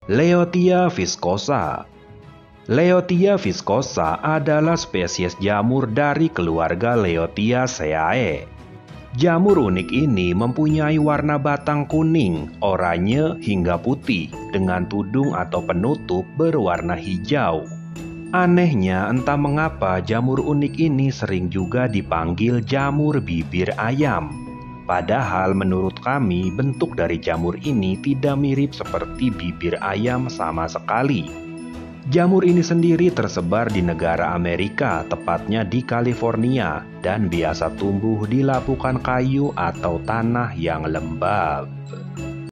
Leotia viscosa. Leotia viscosa adalah spesies jamur dari keluarga Leotiaceae. Jamur unik ini mempunyai warna batang kuning, oranye, hingga putih dengan tudung atau penutup berwarna hijau. Anehnya, entah mengapa jamur unik ini sering juga dipanggil jamur bibir ayam. Padahal menurut kami bentuk dari jamur ini tidak mirip seperti bibir ayam sama sekali. Jamur ini sendiri tersebar di negara Amerika, tepatnya di California, dan biasa tumbuh di lapukan kayu atau tanah yang lembab.